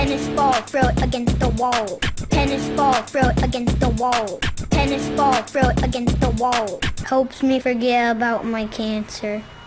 Tennis ball, throw it against the wall. Tennis ball, throw it against the wall. Tennis ball, throw it against the wall. Helps me forget about my cancer.